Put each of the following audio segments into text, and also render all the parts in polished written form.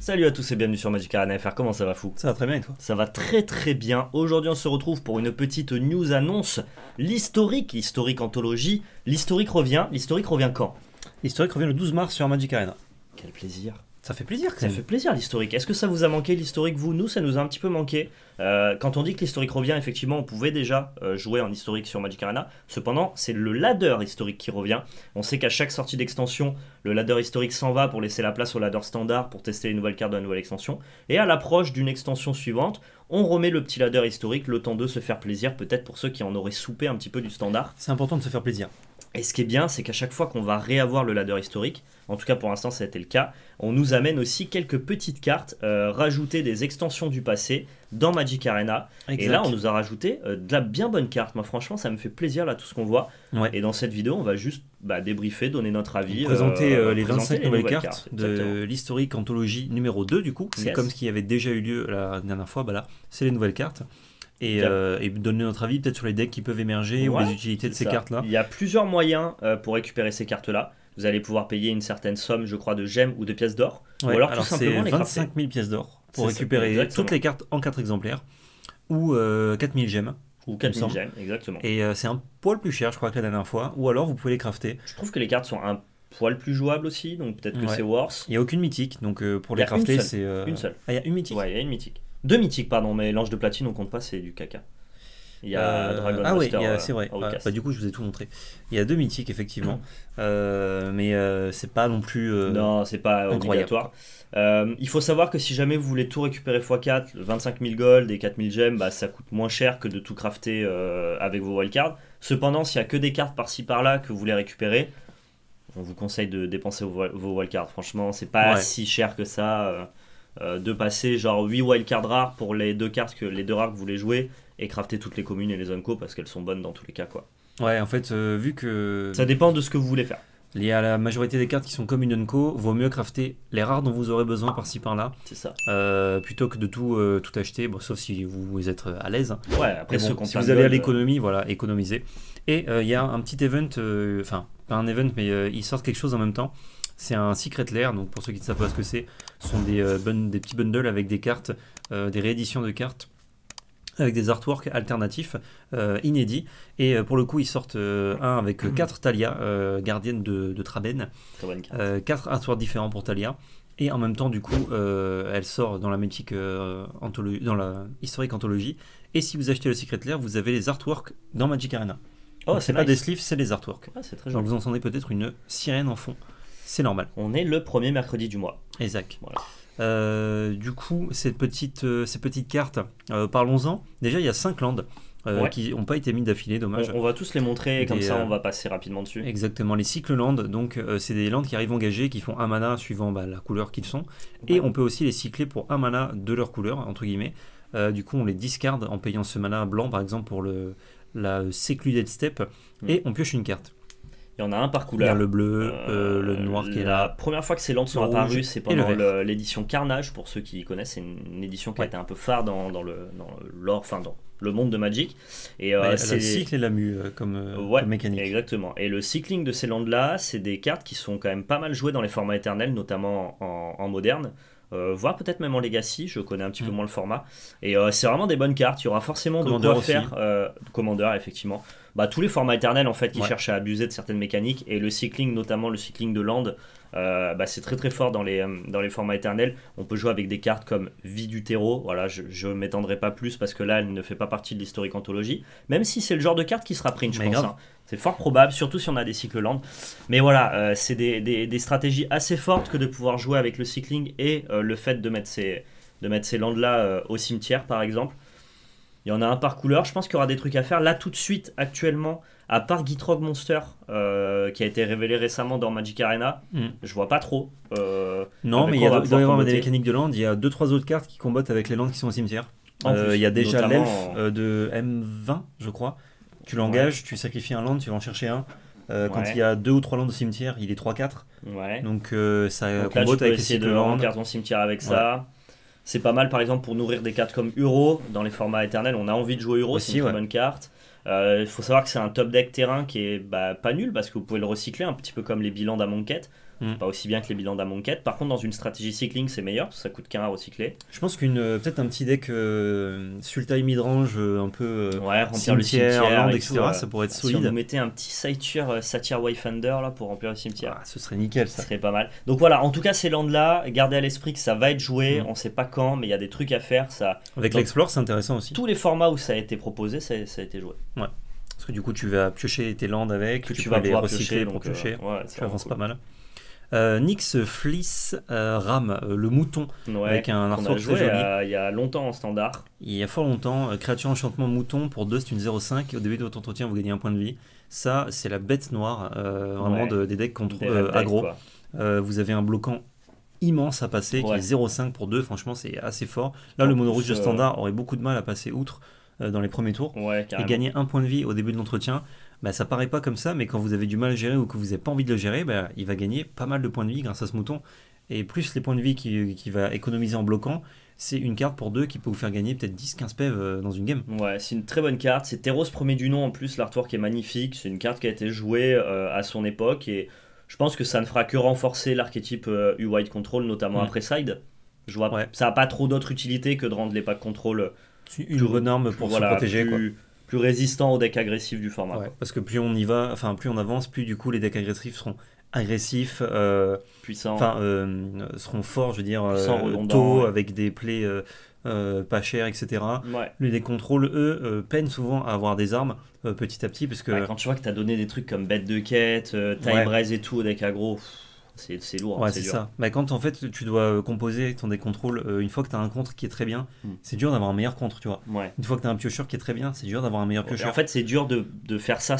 Salut à tous et bienvenue sur Magic Arena FR, comment ça va fou? Ça va très bien et toi? Ça va très bien. Aujourd'hui on se retrouve pour une petite news annonce. L'historique anthologie. L'historique revient quand? L'historique revient le 12 mars sur Magic Arena. Quel plaisir. Ça fait plaisir quand Ça même. fait plaisir l'historique. Est-ce que ça vous a manqué l'historique vous? Nous ça nous a un petit peu manqué. Quand on dit que l'historique revient, effectivement on pouvait déjà jouer en historique sur Magic Arena. Cependant c'est le ladder historique qui revient. On sait qu'à chaque sortie d'extension, le ladder historique s'en va pour laisser la place au ladder standard pour tester les nouvelles cartes de la nouvelle extension. Et à l'approche d'une extension suivante, on remet le petit ladder historique, le temps de se faire plaisir, peut-être pour ceux qui en auraient soupé un petit peu du standard. C'est important de se faire plaisir. Et ce qui est bien, c'est qu'à chaque fois qu'on va réavoir le ladder historique, en tout cas pour l'instant ça a été le cas, on nous amène aussi quelques petites cartes, rajouter des extensions du passé dans Magic Arena. Exact. Et là on nous a rajouté de la bien bonne carte. Moi franchement ça me fait plaisir là tout ce qu'on voit. Ouais. Et dans cette vidéo on va juste débriefer, donner notre avis. Présenter les présenter 25 nouvelles cartes exactement. de l'historique anthologie numéro 2 du coup. C'est Yes. comme ce qui avait déjà eu lieu la dernière fois, bah là c'est les nouvelles cartes. Et donner notre avis peut-être sur les decks qui peuvent émerger ou Ouais, les utilités de c'est ces ça. cartes-là. Il y a plusieurs moyens pour récupérer ces cartes-là. Vous allez pouvoir payer une certaine somme, je crois, de gemmes ou de pièces d'or. Ouais, ou alors tout alors simplement c'est les crafter. 25 000 pièces d'or pour C'est ça, récupérer exactement. toutes les cartes en 4 exemplaires. Ou 4000 gemmes. Ou il 4000 me semble. gemmes, exactement. Et c'est un poil plus cher je crois que la dernière fois. Ou alors vous pouvez les crafter. Je trouve que les cartes sont un poil plus jouables aussi, donc peut-être que Ouais. c'est worse. Il n'y a aucune mythique, donc pour Il y les a une crafter seule. c'est... Une seule. Ah, il y a une mythique. Ouais, il y a une mythique. Deux mythiques, pardon, mais l'ange de platine, on compte pas, c'est du caca. Il y a Dragon ah oui, Master, c'est vrai. à Outcast. Bah, du coup, je vous ai tout montré. Il y a deux mythiques, effectivement. Mais c'est pas non plus. Non, c'est pas incroyable. obligatoire. Il faut savoir que si jamais vous voulez tout récupérer x4, 25 000 gold et 4000 gemmes, ça coûte moins cher que de tout crafter avec vos wildcards. Cependant, s'il y a que des cartes par-ci par-là que vous voulez récupérer, on vous conseille de dépenser vos wildcards. Franchement, c'est pas Ouais. si cher que ça de passer genre 8 wildcards rares pour les deux cartes les deux rares que vous voulez jouer et crafter toutes les communes et les unco parce qu'elles sont bonnes dans tous les cas quoi. Ouais, en fait, vu que. Ça dépend de ce que vous voulez faire. Il y a la majorité des cartes qui sont comme une unco, vaut mieux crafter les rares dont vous aurez besoin par-ci par-là, C'est ça. plutôt que de tout acheter, bon, sauf si vous êtes à l'aise. Hein. Ouais, après Mais bon, ceux qui ont si plein vous de allez à gold, l'économie, voilà, économisez. Et il y a un petit event, enfin, pas un event, mais ils sortent quelque chose en même temps. C'est un Secret Lair, donc pour ceux qui ne savent pas ce que c'est, ce sont des petits bundles avec des cartes, des rééditions de cartes, avec des artworks alternatifs, inédits. Et pour le coup, ils sortent un avec 4 Talia, gardienne de Traben, très bonne carte. 4 artworks différents pour Talia. Et en même temps, du coup, elle sort dans la mythique dans la historique anthologie. Et si vous achetez le Secret Lair, vous avez les artworks dans Magic Arena. Oh, Donc, c'est c'est pas nice. des sleeves, c'est les artworks. Ah, c'est très Donc joli. vous entendez peut-être une sirène en fond. C'est normal. On est le premier mercredi du mois. Exact. Voilà. Du coup, ces petites cartes, parlons-en. Déjà, il y a 5 landes Ouais. qui n'ont pas été mis d'affilée, dommage. On va tous les montrer et comme Des, ça on va passer rapidement dessus. Exactement, les cycles landes, donc c'est des landes qui arrivent engagées, qui font un mana suivant la couleur qu'ils sont. Et on peut aussi les cycler pour un mana de leur couleur, entre guillemets. Du coup, on les discarde en payant ce mana blanc, par exemple, pour la Secluded Steppe, et on pioche une carte. Il y en a un par Il y couleur. a le bleu, le noir qui est La là. première fois que ces landes sont le rouge apparues, c'est et le pendant vert. l'édition Carnage, pour ceux qui connaissent. C'est une édition qui a Ouais. été un peu phare dans l'or, enfin dans le monde de Magic. Et Ouais, c'est le cycle et la mue comme mécanique. Exactement. Et le cycling de ces landes-là, c'est des cartes qui sont quand même pas mal jouées dans les formats éternels, notamment en moderne. Voire peut-être même en Legacy, je connais un petit peu moins le format. Et c'est vraiment des bonnes cartes. Il y aura forcément Commander de quoi aussi. faire. Commander, effectivement. Tous les formats éternels en fait qui Ouais. cherchent à abuser de certaines mécaniques. Et le cycling, notamment le cycling de land, c'est très très fort dans les formats éternels. On peut jouer avec des cartes comme Vie du terreau. Voilà, je ne m'étendrai pas plus parce que là, elle ne fait pas partie de l'historique anthologie. Même si c'est le genre de carte qui sera print, je Mais pense. grave. Hein. C'est fort probable, surtout si on a des cycles land. Mais voilà, c'est des stratégies assez fortes que de pouvoir jouer avec le cycling et le fait de mettre ces lands-là au cimetière, par exemple. Il y en a un par couleur, je pense qu'il y aura des trucs à faire. Là, tout de suite, actuellement, à part Gitrog Monster, qui a été révélé récemment dans Magic Arena, je vois pas trop. Non, avec mais il quoi on va doit y pouvoir avoir des comboter. mécaniques de land. Il y a 2-3 autres cartes qui combattent avec les landes qui sont au cimetière. En plus, Il y a déjà notamment l'elfe de M20, je crois. Tu l'engages, tu sacrifies un land, tu vas en chercher un. Quand Ouais. il y a 2 ou 3 landes au cimetière, il est 3-4. Ouais. Donc ça Donc là, tu combotte peux avec les essayer cycles de land. remplir ton cimetière avec ça. C'est pas mal, par exemple, pour nourrir des cartes comme Uro dans les formats éternels. On a envie de jouer Uro, c'est Aussi, une très ouais. bonne carte. Il faut savoir que c'est un top deck terrain qui est pas nul parce que vous pouvez le recycler un petit peu comme les bilans d'Amonkhet. pas aussi bien que les bilans d'Amonkhet. Par contre, dans une stratégie cycling, c'est meilleur, parce que ça coûte qu'un à recycler. Je pense peut-être un petit deck Sultai midrange, un peu Ouais, remplir le cimetière, land, et etc. tout, ça pourrait être si on solide. nous mettait un petit Satyr Wayfinder là pour remplir le cimetière, Ce serait nickel ça ça. serait pas mal. Donc voilà, en tout cas, ces lands-là, gardez à l'esprit que ça va être joué, on sait pas quand, mais il y a des trucs à faire. Ça, Avec dans l'Explore, c'est intéressant aussi. tous les formats où ça a été proposé, ça a été joué. Ouais. Parce que du coup, tu vas piocher tes lands avec, Que tu tu peux vas les pouvoir recycler piocher, pour piocher. ouais, c'est Tu avances vraiment pas mal. Nyx Fleece Ram, le mouton, cool. Ouais, avec un qu'on a artwork joué très joli. il y a longtemps en standard. Il y a fort longtemps, créature enchantement mouton pour 2, c'est une 0,5. Au début de votre entretien, vous gagnez un point de vie. Ça, c'est la bête noire, vraiment Ouais. des decks contre Des red decks, aggro. quoi. Vous avez un bloquant immense à passer qui Ouais. est 0,5 pour 2. Franchement, c'est assez fort. Là, En le mono plus, rouge de standard aurait beaucoup de mal à passer outre dans les premiers tours. Ouais, Et carrément. gagner un point de vie au début de l'entretien, bah, ça paraît pas comme ça, mais quand vous avez du mal à gérer ou que vous n'avez pas envie de le gérer, bah, il va gagner pas mal de points de vie grâce à ce mouton. Et plus les points de vie qu'il va économiser en bloquant, c'est une carte pour 2 qui peut vous faire gagner peut-être 10-15 PV dans une game. Ouais, c'est une très bonne carte. C'est Teros premier du nom en plus, l'artwork est magnifique. C'est une carte qui a été jouée à son époque et je pense que ça ne fera que renforcer l'archétype U-White Control, notamment après Side. Je vois, Ouais. ça n'a pas trop d'autre utilité que de rendre les packs contrôle C'est une bonne arme pour se protéger. Quoi. plus résistant aux decks agressifs du format. Ouais, Quoi. parce que plus on y va, enfin plus on avance, plus du coup les decks agressifs seront agressifs, Puissant. seront forts, je veux dire, Puissant, redondant, tôt, ouais. avec des plays pas chers, etc. Ouais. Les decks contrôle, eux, peinent souvent à avoir des armes petit à petit, parce que Ouais, quand tu vois que tu as donné des trucs comme bête de quête, time Ouais. raise et tout au deck aggro, c'est lourd. ouais, c'est c'est dur. ça. Bah, quand en fait tu dois composer ton deck contrôle, une fois que tu as un contre qui est très bien, c'est dur d'avoir un meilleur contre, tu vois. Ouais. Une fois que tu as un piocheur qui est très bien, c'est dur d'avoir un meilleur piocheur. En fait, c'est dur de faire ça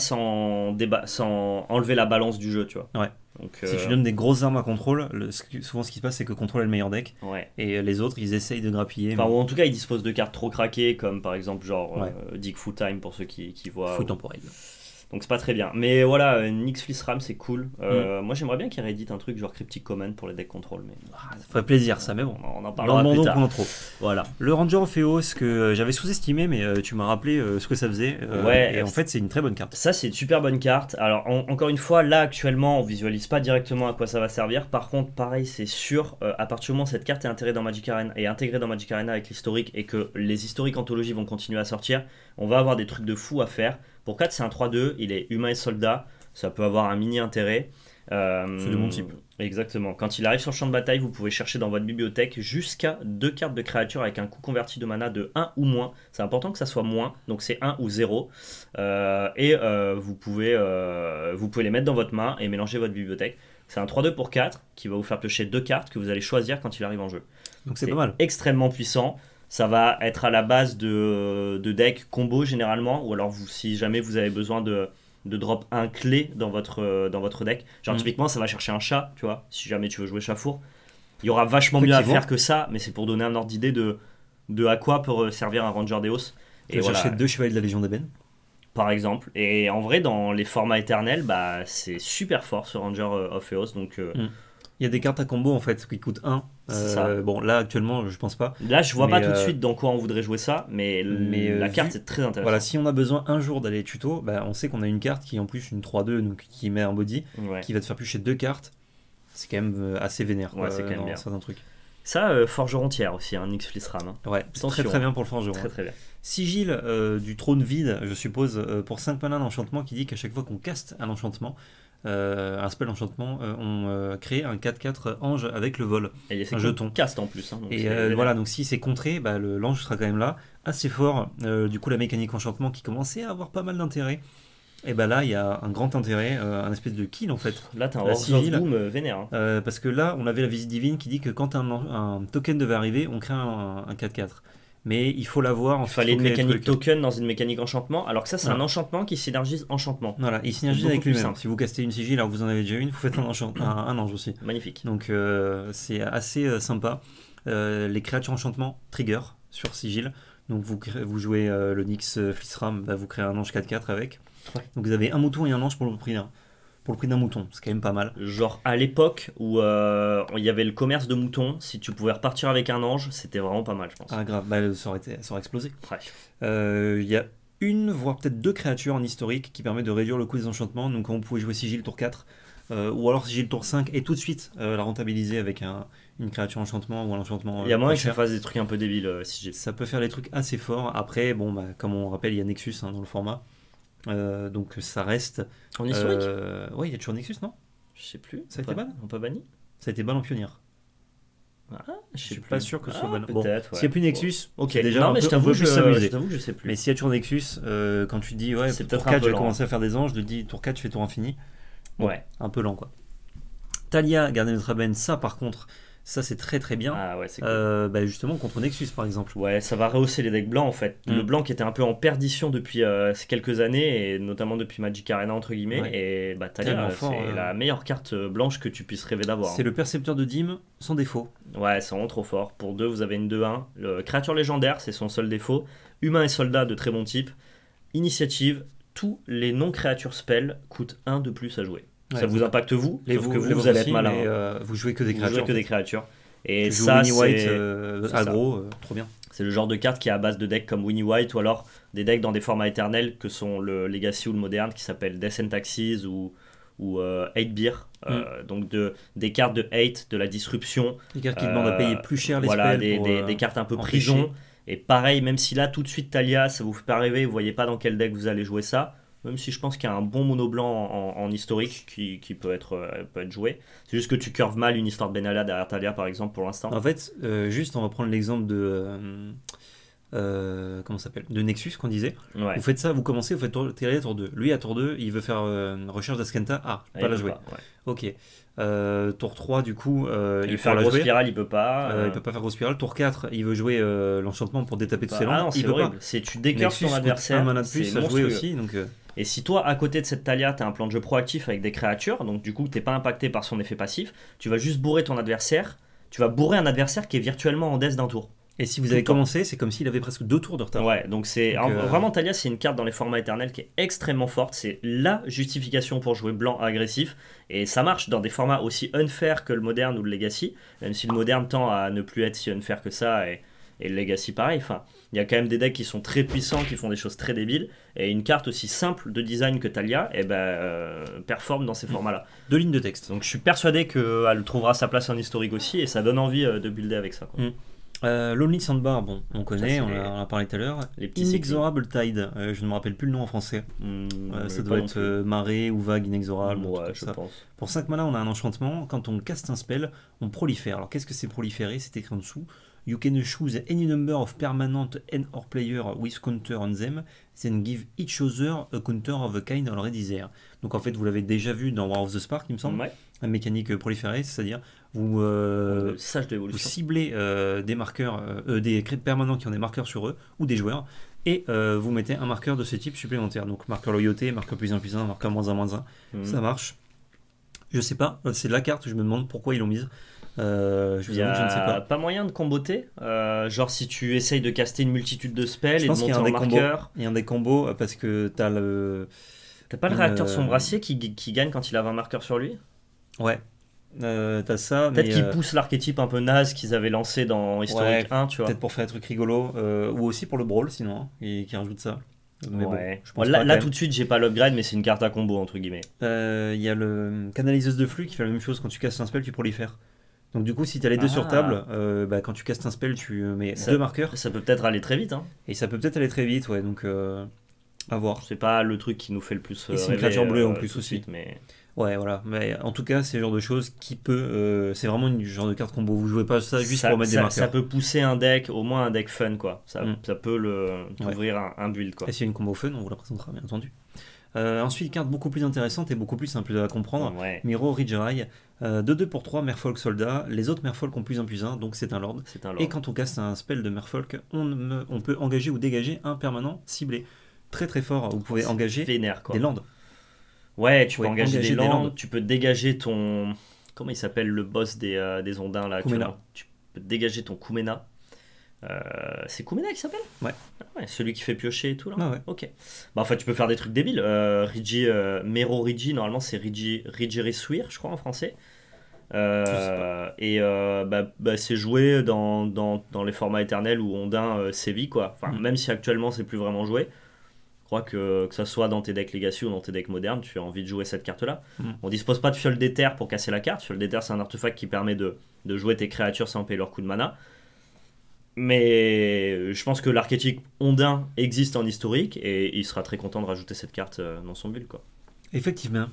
sans enlever la balance du jeu, tu vois. Ouais. Donc, Si tu donnes des grosses armes à contrôle, souvent ce qui se passe, c'est que contrôle est le meilleur deck, ouais. et les autres ils essayent de grappiller. Enfin, ou en tout cas, il dispose de cartes trop craquées, comme par exemple, genre Ouais. Dig Full Time pour ceux qui voient. Fou temporel. Donc, c'est pas très bien. Mais voilà, Nyx Fleece Ram, c'est cool. Moi, j'aimerais bien qu'il réédite un truc genre Cryptic Command pour les decks contrôle. Mais Ça ferait plaisir ça, mais bon. on en Dans parlera le plus monde tard. on en trop. Voilà. Le Ranger Ophéos que j'avais sous-estimé, mais tu m'as rappelé ce que ça faisait. Ouais, et en fait, c'est une très bonne carte. Ça, c'est une super bonne carte. Alors, encore une fois, là, actuellement, on visualise pas directement à quoi ça va servir. Par contre, pareil, c'est sûr, à partir du moment où cette carte est intégrée dans Magic Arena avec l'historique et que les historiques anthologies vont continuer à sortir, on va avoir des trucs de fou à faire. Pour 4, c'est un 3-2, il est humain et soldat, ça peut avoir un mini intérêt. C'est de mon type. Exactement. Quand il arrive sur le champ de bataille, vous pouvez chercher dans votre bibliothèque jusqu'à 2 cartes de créatures avec un coût converti de mana de 1 ou moins. C'est important que ça soit moins, donc c'est 1 ou 0. Vous pouvez les mettre dans votre main et mélanger votre bibliothèque. C'est un 3-2 pour 4 qui va vous faire piocher 2 cartes que vous allez choisir quand il arrive en jeu. Donc c'est pas mal. Extrêmement puissant. Ça va être à la base de decks combo généralement, ou alors si jamais vous avez besoin de drop un clé dans votre deck. Genre typiquement ça va chercher un chat, tu vois, si jamais tu veux jouer chat four. Il y aura vachement mieux à faire que ça, mais c'est pour donner un ordre d'idée de à quoi peut servir un Ranger Deos. Tu vas chercher 2 chevaliers de la Légion d'Ébène. Par exemple. Et en vrai, dans les formats éternels, bah, c'est super fort ce Ranger of Eos. Donc, il y a des cartes à combo en fait qui coûtent 1. Bon, là actuellement, je pense pas. Là, je vois pas tout de suite dans quoi on voudrait jouer ça, mais la carte c'est très intéressant. Voilà, si on a besoin un jour d'aller tuto, bah, on sait qu'on a une carte qui est en plus une 3-2, donc qui met un body, qui va te faire piocher 2 cartes. C'est quand même assez vénère. Ouais, c'est quand même bien. Certains trucs. Ça, Forgeron tiers aussi, un Nyx Fleece Ram. Ouais, c'est très bien pour le Forgeron. Très très bien. Sigil du trône vide, je suppose, pour 5 mana d'enchantement qui dit qu'à chaque fois qu'on caste un enchantement, un spell enchantement, on crée un 4-4 ange avec le vol. Et c'est un jeton. Cast en plus. Hein, donc et voilà, donc si c'est contré, bah, l'ange sera quand même là, assez fort. Du coup, la mécanique enchantement qui commençait à avoir pas mal d'intérêt. Et bah là, il y a un grand intérêt, un espèce de kill en fait. Là, t'as un Horse of Doom vénère. Hein. Parce que là, on avait la visite divine qui dit que quand un token devait arriver, on crée un 4-4. Mais il faut l'avoir. Il fallait une mécanique token dans une mécanique enchantement, alors que ça, c'est un enchantement qui synergise enchantement. Voilà, il synergise avec lui-même. Si vous castez une sigil alors que vous en avez déjà une, vous faites un ange aussi. Magnifique. Donc c'est assez sympa. Les créatures enchantement trigger sur sigil. Donc vous jouez le Nyx Fleece Ram, bah, vous créez un ange 4-4 avec. Ouais. Donc vous avez un mouton et un ange pour le prix d'un mouton, c'est quand même pas mal. Genre à l'époque où il y avait le commerce de moutons, si tu pouvais repartir avec un ange, c'était vraiment pas mal, je pense. Ah grave, bah, ça aurait explosé. Ouais. Il y a une, voire peut-être 2 créatures en historique qui permettent de réduire le coût des enchantements. Donc quand vous pouvez jouer sigil tour 4, ou alors si j'ai le tour 5 et tout de suite la rentabiliser avec une créature enchantement ou un enchantement Il y a moyen pas que ça cher. fasse des trucs un peu débiles si j'ai. Ça peut faire des trucs assez forts. Après, bon, bah, comme on rappelle, il y a Nexus dans le format. Donc ça reste. En historique Ouais, il y a toujours Nexus, non? Je sais plus. Ça a été ban? On peut banni. Ça a été ban en pionnière. Ah, Je sais suis plus. pas sûr que ce soit ban. Bon, Peut-être. Ouais. s'il n'y a plus Nexus, Ok. déjà Non, mais je on t'avoue, peut plus s'amuser. je t'avoue que je sais plus. Mais s'il y a toujours Nexus, quand tu dis ouais, C'est tour peut-être un 4 peu je vais lent, commencer à faire des anges, je te dis tour 4 je fais tour infini. Bon, Ouais. un peu lent quoi. Talia, garder notre Raben, ça par contre, ça c'est très très bien. Ah ouais, c'est cool. Bah, justement contre Nexus par exemple. Ouais, ça va rehausser les decks blancs en fait. Le blanc qui était un peu en perdition depuis ces quelques années, et notamment depuis Magic Arena entre guillemets. Ouais. Et bah Tellement Talia, fort, c'est la meilleure carte blanche que tu puisses rêver d'avoir. C'est le percepteur de dîmes sans défaut. Ouais, c'est vraiment trop fort. Pour 2, vous avez une 2-1. Le créature légendaire, c'est son seul défaut. Humain et soldat de très bon type. Initiative, tous les non-créatures spells coûtent 1 de plus à jouer. Ouais, Ça vous impacte vous, sauf que les vous allez aussi, être malin. mais, Hein. vous jouez que des Vous créatures. jouez que en fait. des créatures. Et Tu joues ça, Winnie White c'est aggro, trop bien. c'est le genre de carte qui est à base de decks comme Winnie White ou alors des decks dans des formats éternels que sont le Legacy ou le Moderne qui s'appelle Death and Taxes ou Hate Beer. Donc des cartes de hate, de la disruption. Les cartes qui demandent à payer plus cher les Voilà, spells pour, des cartes un peu empêcher. prison. Et pareil, même si là tout de suite Talia, ça vous fait pas rêver, vous voyez pas dans quel deck vous allez jouer ça. Même si je pense qu'il y a un bon mono blanc en historique qui peut être joué. C'est juste que tu curves mal une histoire de Benalla derrière Talia par exemple pour l'instant. En fait, juste on va prendre l'exemple de comment ça s'appelle, de Nexus qu'on disait. Ouais. Vous faites ça, vous commencez, vous faites Talia tour 2. Lui à tour 2, il veut faire recherche d'Askenta. Ah, je peux pas la jouer. Ok. Tour 3, du coup, il Il faut fait la grosse jouer. spirale, il peut pas. Il peut pas faire grosse spirale. Tour 4, il veut jouer l'enchantement pour détaper tous ses landes. Ah non, il c'est peut horrible. pas. C'est tu décurves Nexus ton coûte adversaire. un mana de plus c'est à jouer monstrueux. aussi. Donc, Et si toi, à côté de cette Talia, t'as un plan de jeu proactif avec des créatures, donc du coup, t'es pas impacté par son effet passif, tu vas juste bourrer ton adversaire. Tu vas bourrer un adversaire qui est virtuellement en death d'un tour. et si vous Tout avez le temps. commencé, c'est comme s'il avait presque 2 tours de retard. Ouais, donc c'est Donc, vraiment Talia, c'est une carte dans les formats éternels qui est extrêmement forte. C'est la justification pour jouer blanc agressif, et ça marche dans des formats aussi unfair que le moderne ou le legacy, même si le moderne tend à ne plus être si unfair que ça, et le legacy pareil. Enfin, il y a quand même des decks qui sont très puissants, qui font des choses très débiles, et une carte aussi simple de design que Talia, performe dans ces formats-là. 2 lignes de texte. Donc je suis persuadé qu'elle trouvera sa place en historique aussi, et ça donne envie de builder avec ça. Quoi. Lonely Sandbar, bon, on connaît, c'est on les- en a parlé tout à l'heure. Les petits Inexorable Tide, je ne me rappelle plus le nom en français. Ça doit être marée ou vague inexorable. un truc Ouais, comme je ça. pense. Pour 5 mana, on a un enchantement. Quand on caste un spell, on prolifère. Alors qu'est-ce que c'est proliférer? C'est écrit en dessous. You can choose any number of permanent and or player with counter on them, then give each other a counter of a kind already there. Donc en fait, vous l'avez déjà vu dans War of the Spark, il me semble. Ouais. La mécanique proliférer, c'est-à-dire vous, Sage de vous l'évolution. ciblez des marqueurs, des crédits permanents qui ont des marqueurs sur eux, ou des joueurs, et vous mettez un marqueur de ce type supplémentaire. Donc marqueur loyauté, marqueur +1/+1, marqueur -1/-1. Ça marche. Je sais pas, c'est la carte, je me demande pourquoi ils l'ont mise. Je vous avoue que je ne sais pas. Moyen de comboter. Genre si tu essayes de caster une multitude de spells Je et de pense qu'il y monter a un en des combos. marqueur. Il y a un des combos parce que t'as le. T'as pas le réacteur sombracier qui gagne quand il a 20 marqueurs sur lui? Ouais. T'as ça. Peut-être mais, qu'il pousse l'archétype un peu naze qu'ils avaient lancé dans Historic 1, tu vois. peut-être pour faire des trucs rigolos, ou aussi pour le brawl sinon, hein, qui rajoute ça. Mais Ouais. bon, je pense Là, pas, là, quand tout de suite, j'ai pas l'upgrade, mais c'est une carte à combo entre guillemets. même. Il y a le canaliseuse de flux qui fait la même chose quand tu castes un spell, tu prolifères. Donc du coup, si tu as les deux sur table, quand tu castes un spell, tu mets Ça- 2 marqueurs Ça peut peut-être aller très vite. Hein. et ça peut peut-être aller très vite, ouais. Donc à voir. C'est pas le truc qui nous fait le plus. Et c'est une rêver, créature bleue en plus tout de aussi. suite, mais... Ouais, voilà. Mais en tout cas, c'est le genre de choses qui peut. C'est vraiment une genre de carte combo. Vous jouez pas ça juste pour mettre des marqueurs. Ça peut pousser un deck, au moins un deck fun, quoi. Ça peut Ouais. ouvrir un build, quoi. Et s'il y a une combo fun, on vous la présentera bien entendu. Ensuite, carte beaucoup plus intéressante et beaucoup plus simple à comprendre. Ouais, Miro Ridgeraille, 2-2 pour 3, Merfolk soldat. Les autres Merfolk ont +1/+1, donc c'est un lord. c'est un lord. Et quand on caste un spell de Merfolk, on peut engager ou dégager un permanent ciblé. Très très fort, vous pouvez engager Vénère, quoi. des landes. Ouais, tu peux Ouais, engager engager des des landes, landes. tu peux dégager ton... Comment il s'appelle le boss des ondins, là Kumena. actuellement. Tu peux dégager ton Kumena. C'est Kumena qui s'appelle? Ouais. Ah ouais, celui qui fait piocher et tout, là. Ah ouais. Ok. Bah, en fait, tu peux faire des trucs débiles. Mero Rigi, normalement, c'est Rigirissuir, je crois, en français. C'est joué dans les formats éternels où Ondin sévit, quoi. Enfin, même si actuellement, c'est plus vraiment joué. Je crois que ça soit dans tes decks Legacy ou dans tes decks modernes, tu as envie de jouer cette carte-là. Mm. On dispose pas de Fiole d'Éther pour casser la carte. Fiole d'Éther, c'est un artefact qui permet de jouer tes créatures sans payer leur coup de mana. Mais je pense que l'archétype Ondin existe en historique et il sera très content de rajouter cette carte dans son build, quoi. Effectivement.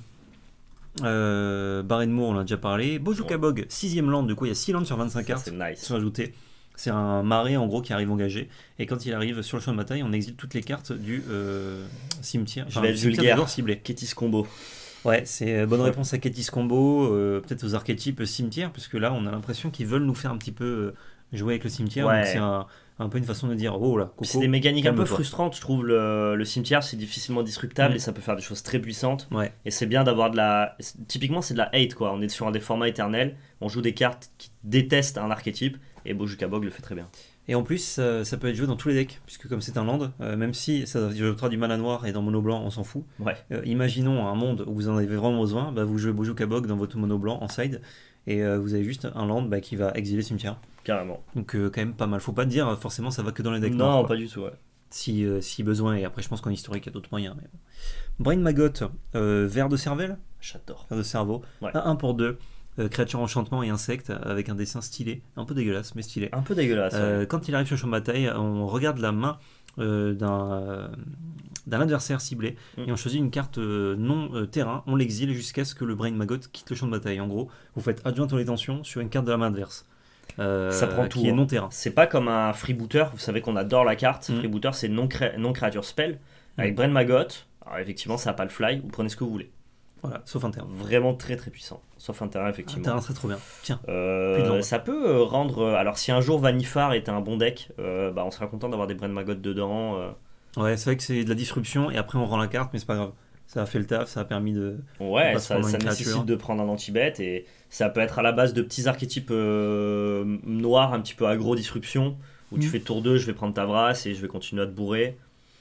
Barenmoor, on en a déjà parlé. Bojuka Bog, 6ème land, du coup il y a 6 lands sur 25 cartes C'est qui nice. sont ajoutées. C'est un marais en gros qui arrive engagé. Et quand il arrive sur le champ de bataille, on exile toutes les cartes du cimetière. Je vais être du cimetière vulgaire. du joueur ciblé. Kétis Combo. Ouais, c'est bonne réponse à Kétis Combo, peut-être aux archétypes cimetière, parce que là on a l'impression qu'ils veulent nous faire un petit peu jouer avec le cimetière. Ouais. Donc c'est un peu une façon de dire oh là, Coco. C'est des mécaniques un peu calme-toi. frustrantes, je trouve. Le cimetière, c'est difficilement disruptable Mm. et ça peut faire des choses très puissantes. Ouais. Et c'est bien d'avoir de la. Typiquement, c'est de la hate, quoi. On est sur un des formats éternels. On joue des cartes qui détestent un archétype. Et Bojuka Bog le fait très bien. Et en plus, ça peut être joué dans tous les decks, puisque comme c'est un land, même si ça ajoutera du mana noir et dans mono blanc, on s'en fout. Ouais. Imaginons un monde où vous en avez vraiment besoin, bah vous jouez Bojuka Bog dans votre mono blanc en side, et vous avez juste un land qui va exiler le cimetière. Carrément. Donc quand même pas mal. Faut pas te dire forcément ça va que dans les decks Non, noirs, quoi. pas du tout, ouais. Si besoin, et après je pense qu'en historique il y a d'autres moyens. Mais bon. Brain Maggot, ver de cervelle, J'adore. ver de cerveau, Ouais. 1 pour 2. Créature enchantement et insecte avec un dessin stylé, un peu dégueulasse mais stylé. Un peu dégueulasse. Ouais. Quand il arrive sur le champ de bataille, on regarde la main d'un adversaire ciblé et on choisit une carte non terrain, on l'exile jusqu'à ce que le Brain Maggot quitte le champ de bataille. En gros, vous faites adjointe aux détentions sur une carte de la main adverse Ça prend tout, qui est hein. non terrain. C'est pas comme un freebooter. Vous savez qu'on adore la carte. Mm. Freebooter, c'est non créature spell. Avec Brain Maggot, alors effectivement, ça n'a pas le fly. Vous prenez ce que vous voulez. Voilà, sauf un terrain. Vraiment très très puissant. Sauf un terrain, Un effectivement. terrain serait trop bien. Tiens. Plus de l'ombre. Ça peut rendre. Alors, si un jour Vanifar était un bon deck, on sera content d'avoir des Brain Maggot dedans. Ouais, c'est vrai que c'est de la disruption et après on rend la carte, mais c'est pas grave. Ça a fait le taf, ça a permis de. Ouais, pas se ça prendre une nécessite créature. de prendre un anti-bet et ça peut être à la base de petits archétypes noirs, un petit peu aggro-disruption, où tu Mm. fais tour 2, je vais prendre ta vrasse et je vais continuer à te bourrer.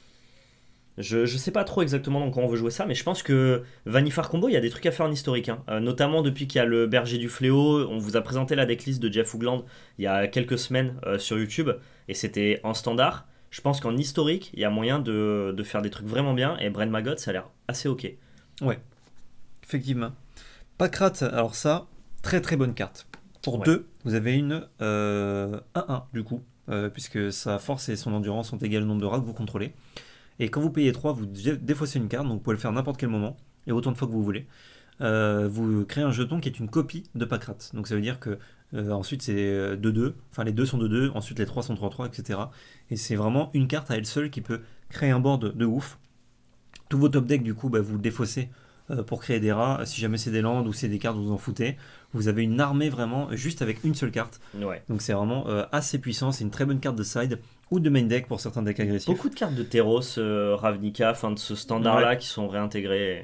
Je sais pas trop exactement dans quoi on veut jouer ça, mais je pense que Vanifar Combo, il y a des trucs à faire en historique, hein. Notamment depuis qu'il y a le Berger du Fléau. On vous a présenté la decklist de Jeff Hoogland il y a quelques semaines sur YouTube, et c'était en standard. Je pense qu'en historique, il y a moyen de faire des trucs vraiment bien, et Brain Maggot, ça a l'air assez ok. Effectivement. Pakrat, alors ça, très très bonne carte. Pour Ouais. 2, vous avez une 1-1 du coup, puisque sa force et son endurance sont égales au nombre de rats que vous contrôlez. Et quand vous payez 3, vous défaussez une carte, donc vous pouvez le faire n'importe quel moment, et autant de fois que vous voulez. Vous créez un jeton qui est une copie de Pakrat. Donc ça veut dire que ensuite c'est 2-2, enfin les 2 sont 2-2, ensuite les 3 sont 3-3, etc. Et c'est vraiment une carte à elle seule qui peut créer un board de ouf. Tous vos top decks, du coup, vous le défaussez pour créer des rats. Si jamais c'est des landes ou c'est des cartes, vous en foutez. Vous avez une armée vraiment juste avec une seule carte. Ouais. Donc c'est vraiment assez puissant. C'est une très bonne carte de side ou de main deck pour certains decks agressifs. Beaucoup de cartes de Teros, Ravnica, enfin de ce standard-là qui sont réintégrées.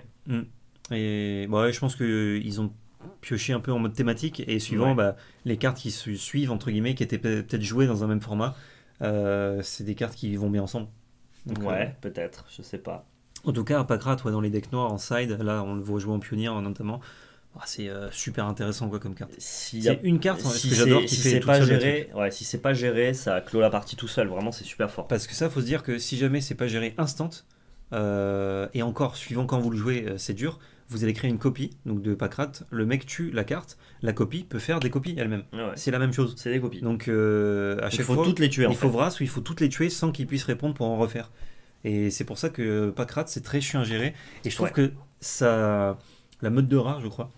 Et ouais, je pense qu'ils ont pioché un peu en mode thématique et suivant Ouais. les cartes qui se suivent, entre guillemets, qui étaient peut-être jouées dans un même format, c'est des cartes qui vont bien ensemble. Donc, Ouais, peut-être, je sais pas. En tout cas, Pakrat, dans les decks noirs en side, là on le voit jouer en pionnier notamment. C'est super intéressant quoi comme carte. S'il y a- C'est une carte si que j'adore qui si fait c'est toute pas seule le géré, ouais, si c'est pas géré, ça clôt la partie tout seul. Vraiment, c'est super fort. Parce que ça, faut se dire que si jamais c'est pas géré instant, et encore, suivant quand vous le jouez, c'est dur, vous allez créer une copie donc de Pakrat, le mec tue la carte, la copie peut faire des copies elle-même. Ouais, C'est la même chose. c'est des copies. Donc à Il chaque faut fois, toutes les tuer en il faut fait. Vrass ou il faut toutes les tuer sans qu'ils puissent répondre pour en refaire. Et c'est pour ça que Pakrat, c'est très chiant à gérer. Et je trouve Ouais. que ça, la meute de rat, je crois,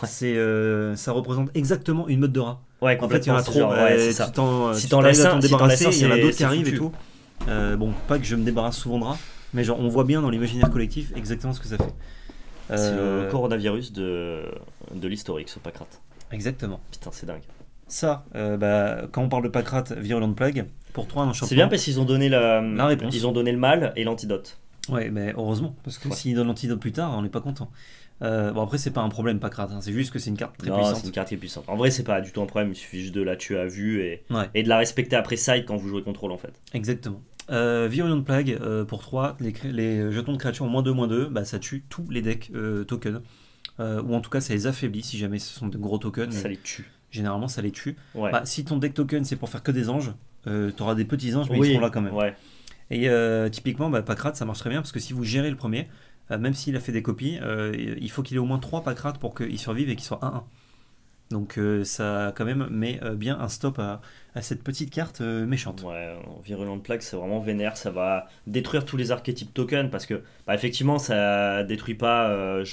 ça représente exactement une meute de rat. Ouais, En fait, il y en complètement, a c'est trop. genre, ouais, c'est ça. Si t'en laisses t'arrives à un, t'en si t'en laisses débarrasser, un, il y en a c'est- d'autres qui c'est arrivent et foutu. tout. Bon, pas que je me débarrasse souvent de rats, mais genre on voit bien dans l'imaginaire collectif exactement ce que ça fait. C'est le coronavirus de l'historique, ce Pakrat. Exactement. Putain, c'est dingue. Ça, quand on parle de Pakrat, Virulent Plague, pour 3 un enchantement. C'est bien parce qu'ils ont donné la réponse. Ils ont donné le mal et l'antidote. Ouais, mais heureusement, parce que Ouais. s'ils donnent l'antidote plus tard, on n'est pas content. Bon, après, c'est pas un problème, Pakrat, hein, c'est juste que c'est une carte très Non, puissante. c'est une carte qui est puissante. En vrai, c'est pas du tout un problème. Il suffit juste de la tuer à vue Ouais, et de la respecter après side quand vous jouez contrôle en fait. exactement. Virulent Plague, pour 3, les jetons de créatures en -2/-2, ça tue tous les decks tokens. Ou en tout cas, ça les affaiblit si jamais ce sont de gros tokens. Ça Mais les tue. généralement, ça les tue. Ouais. Si ton deck token c'est pour faire que des anges, t'auras des petits anges, mais Oui, ils seront là quand même. Ouais. Et typiquement, Packrat, ça marche très bien parce que si vous gérez le premier, même s'il a fait des copies, il faut qu'il ait au moins 3 Packrat pour qu'il survive et qu'il soit 1-1. Donc ça quand même met bien un stop à cette petite carte méchante. Ouais, Virulent Plague, c'est vraiment vénère. Ça va détruire tous les archétypes tokens parce que, effectivement, ça détruit pas,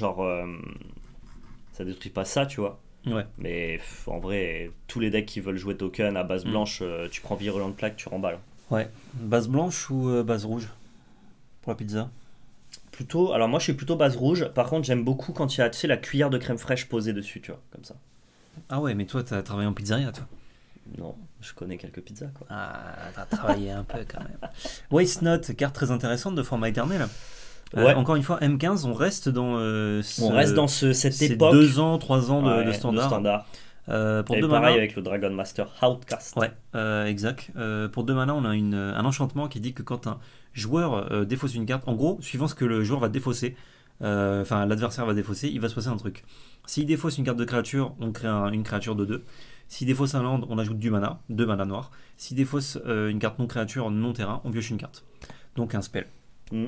ça détruit pas ça, tu vois. Ouais. Mais en vrai, tous les decks qui veulent jouer token à base blanche, tu prends Virulent Plague, tu remballes. Ouais. Base blanche ou base rouge pour la pizza? Plutôt, alors moi je suis plutôt base rouge. Par contre, j'aime beaucoup quand il y a, tu sais, la cuillère de crème fraîche posée dessus, tu vois, comme ça. Ah ouais, mais toi, t'as travaillé en pizzeria, toi. Non, je connais quelques pizzas, quoi. Ah, t'as travaillé un peu quand même. Waste Note, carte très intéressante de format éternel. Ouais. Encore une fois, M15, on reste dans On reste dans cette ces époque 2 ans, 3 ans de de standard. Pour Et 2 pareil mana, avec le Dragon Master Outcast. ouais, exact. Pour 2 mana, on a un enchantement qui dit que quand un joueur défausse une carte, en gros, suivant ce que le joueur va défausser, enfin l'adversaire va défausser, il va se passer un truc. S'il défausse une carte de créature, on crée une créature de 2. S'il défausse un land, on ajoute du mana, 2 mana noirs. S'il défausse une carte non créature, non terrain, on pioche une carte. Donc un spell. Mm.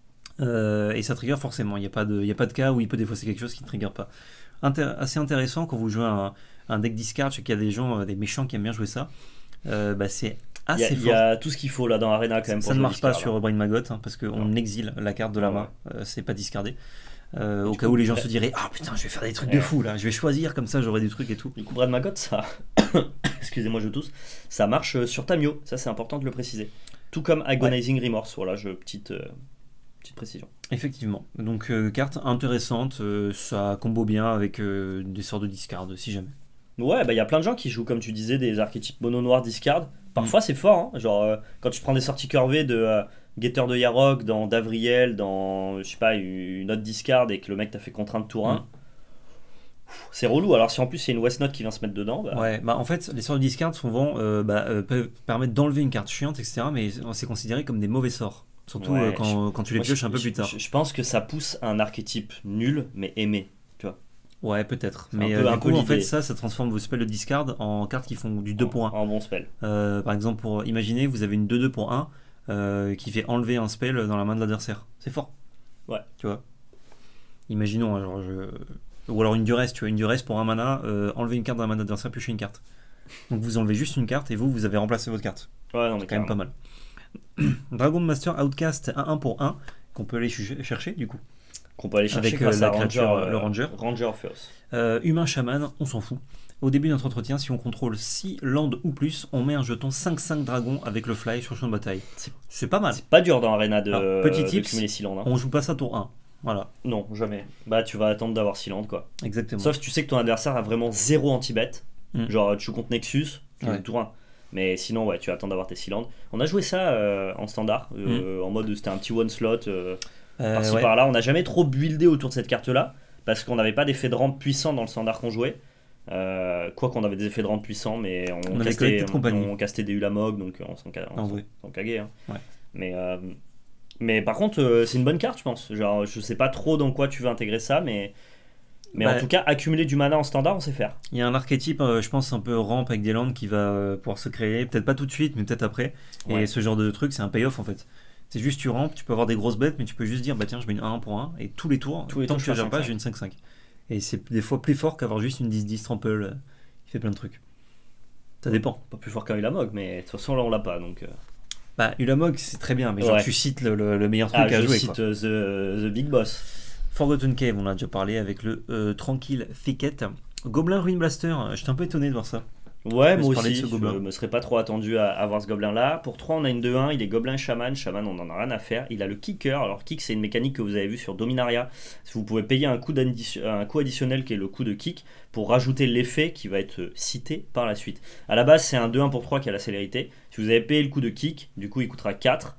Et ça trigger forcément. Il n'y a pas de cas où il peut défausser quelque chose qui ne trigger pas. Assez intéressant quand vous jouez un deck discard, je sais qu'il y a des gens, des méchants qui aiment bien jouer ça. C'est assez Il y fort. a tout ce qu'il faut là dans Arena quand même. Ça pour ne jouer marche pas discard, sur là. Brain Maggot parce qu'on exile la carte de la main. C'est pas discardé. Au Du cas coup, où les gens se diraient ah putain, je vais faire des trucs de fou là, je vais choisir comme ça, j'aurai des trucs et tout. Du coup, Brad Maggot, ça. Excusez-moi, je tousse. Ça marche sur Tamio, ça c'est important de le préciser. Tout comme Agonizing Remorse, voilà, petite précision. Effectivement. Donc carte intéressante, ça combo bien avec des sorts de discard si jamais. Ouais, il y a plein de gens qui jouent, comme tu disais, des archétypes mono noir discard. Parfois c'est fort, hein. Genre quand tu prends des sorties curvées de Getter de Yarok, dans Davriel, dans, je sais pas, une autre discard et que le mec t'a fait contrainte tour 1. C'est relou. Alors si en plus il y a une West Note qui vient se mettre dedans, ouais, en fait les sorts de discard souvent peuvent permettre d'enlever une carte chiante, etc. Mais c'est considéré comme des mauvais sorts. Surtout Ouais, quand tu les pioches un peu plus tard. Je pense que ça pousse un archétype nul mais aimé, tu vois. Ouais, peut-être. C'est Mais un du peu coup, en fait, l'idée. ça transforme vos spells de discard en cartes qui font du 2 pour 1. En bon spell. Par exemple, imaginez, vous avez une 2-2 pour 1 qui fait enlever un spell dans la main de l'adversaire. C'est fort. Ouais. Tu vois. Imaginons, genre, ou alors une duresse, tu vois, une duresse pour un mana, enlever une carte dans la main de l'adversaire, piocher une carte. Donc vous enlevez juste une carte et vous avez remplacé votre carte. Ouais, non, mais C'est quand même pas mal. Dragon Master Outcast 1-1 pour 1, qu'on peut aller chercher du coup. Qu'on peut aller chercher Avec grâce la à créature, le Ranger. Ranger of Earth. Humain chaman, on s'en fout. Au début de notre entretien, si on contrôle 6 lands ou plus, on met un jeton 5-5 dragon avec le fly sur champ de bataille. C'est pas mal. C'est pas dur dans Arena de, Alors, petit de tips, cumuler 6 landes. Hein. On joue pas ça tour 1. Voilà. Non, jamais. Bah tu vas attendre d'avoir 6 landes quoi. Exactement. Sauf si tu sais que ton adversaire a vraiment 0 anti-bet. Genre tu joues contre Nexus, tu joues tour 1. Mais sinon ouais, tu vas attendre d'avoir tes 6 landes. On a joué ça en standard, en mode c'était un petit one slot par-ci par-là. On n'a jamais trop buildé autour de cette carte là. Parce qu'on n'avait pas d'effet de rampe puissant dans le standard qu'on jouait. Quoi qu'on avait des effets de rampe puissants, mais on castait des Ulamog, donc on s'en caguait. Hein. Ouais. Mais par contre, c'est une bonne carte, je pense. Genre, je sais pas trop dans quoi tu veux intégrer ça, mais en tout cas, accumuler du mana en standard, on sait faire. Il y a un archétype, je pense, un peu rampe avec des landes qui va pouvoir se créer. Peut-être pas tout de suite, mais peut-être après. Ouais. Et ce genre de truc, c'est un payoff en fait. C'est juste tu rampes, tu peux avoir des grosses bêtes, mais tu peux juste dire bah tiens, je mets une 1-1 pour 1 et tous les tours, tant que tu ne gères pas, j'ai une 5-5. Et c'est des fois plus fort qu'avoir juste une 10-10 trample qui fait plein de trucs. Ça dépend. Pas plus fort qu'un Ulamog, mais de toute façon là on l'a pas donc. Bah Ulamog c'est très bien, mais genre tu cites le meilleur truc à jouer. Je cite the Big Boss. Forgotten Cave, on a déjà parlé avec le Tranquille Thicket. Gobelin Ruin Blaster, j'étais un peu étonné de voir ça. Ouais, moi aussi, je me serais pas trop attendu à voir ce gobelin là. Pour 3, on a une 2-1, il est gobelin chaman. Chaman, on en a rien à faire. Il a le kicker. Alors, kick, c'est une mécanique que vous avez vue sur Dominaria. Vous pouvez payer un coût additionnel qui est le coût de kick pour rajouter l'effet qui va être cité par la suite. À la base, c'est un 2-1 pour 3 qui a la célérité. Si vous avez payé le coût de kick, du coup, il coûtera 4.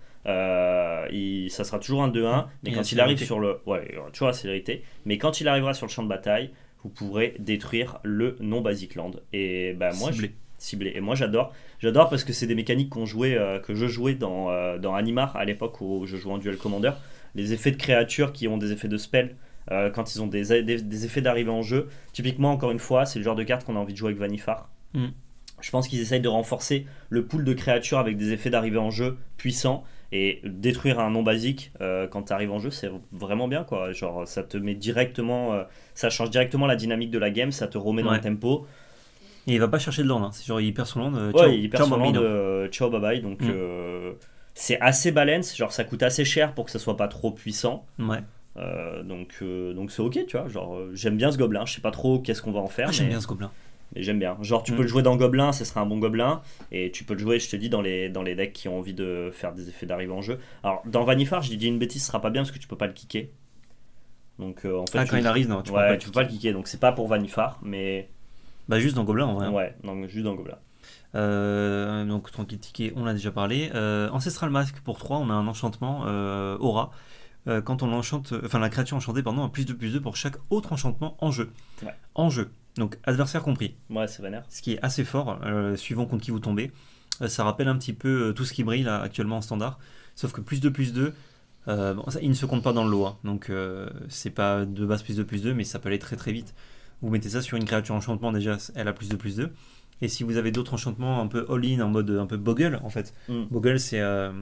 Ça sera toujours un 2-1. Mais quand il arrive sur le. Ouais, il y aura toujours la célérité. Mais quand il arrivera sur le champ de bataille, vous pourrez détruire le non-basic land. Et bah, moi, ciblé. Et moi, j'adore parce que c'est des mécaniques que je jouais dans Animar à l'époque où je jouais en Duel Commander. Les effets de créatures qui ont des effets de spell, quand ils ont des effets d'arrivée en jeu. Typiquement, encore une fois, c'est le genre de carte qu'on a envie de jouer avec Vanifar. Je pense qu'ils essayent de renforcer le pool de créatures avec des effets d'arrivée en jeu puissants. Et détruire un non basique quand tu arrives en jeu, c'est vraiment bien, quoi. Genre, ça te met directement, ça change directement la dynamique de la game, ça te remet dans le Ouais. tempo. Et il va pas chercher de land, hein. C'est genre il perd son land, ciao, Ouais, il perd ciao son land, bambino. ciao bye bye. Donc, Mm. c'est assez balance, genre, ça coûte assez cher pour que ça soit pas trop puissant. Ouais. Donc c'est ok, tu vois. Genre, j'aime bien ce gobelin, je sais pas trop qu'est-ce qu'on va en faire, Ah, j'aime bien ce gobelin. mais j'aime bien. Genre, tu Mm. peux le jouer dans Gobelin, ce serait un bon Gobelin. Et tu peux le jouer, je te dis, dans les decks qui ont envie de faire des effets d'arrivée en jeu. Alors, dans Vanifar, je dis une bêtise, ce sera pas bien parce que tu peux pas le kicker. Donc, en fait, Ah, quand il arrive, non, tu peux ouais, pas. tu peux pas le kicker. Donc, c'est pas pour Vanifar, mais Bah, juste dans Gobelin en vrai. Hein. ouais, donc, juste dans Gobelin. Donc, tranquille ticket, on l'a déjà parlé. Ancestral Mask pour 3, on a un enchantement aura. Quand on l'enchante, enfin la créature enchantée, pardon, a +2/+2 pour chaque autre enchantement en jeu. Ouais. En jeu. Donc, adversaire compris. Ouais, c'est vénère. Ce qui est assez fort, suivant contre qui vous tombez. Ça rappelle un petit peu tout ce qui brille là, actuellement en standard. Sauf que +2/+2, bon, ça, il ne se compte pas dans le lot. Hein. Donc c'est pas de base +2/+2, mais ça peut aller très très vite. Vous mettez ça sur une créature enchantement, déjà elle a +2/+2. Et si vous avez d'autres enchantements un peu all-in, en mode un peu Boggle en fait. Boggle c'est